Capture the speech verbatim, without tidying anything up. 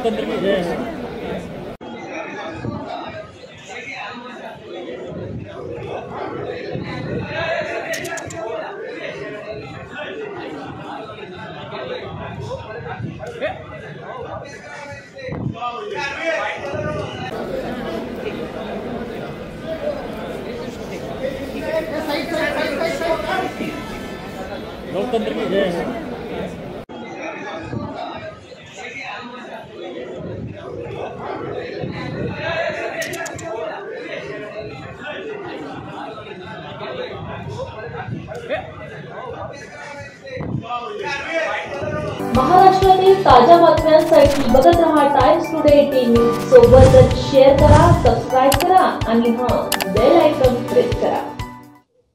लोकतंत्र की जय हो। लोकतंत्र की जय हो। महाराष्ट्रातील ताज्या बातम्यांसाठी बघत रहा टाइम्स टुडे एटीन न्यूज सोबतच शेअर करा, सबस्क्राईब करा आणि हां बेल आयकॉन प्रेस करा।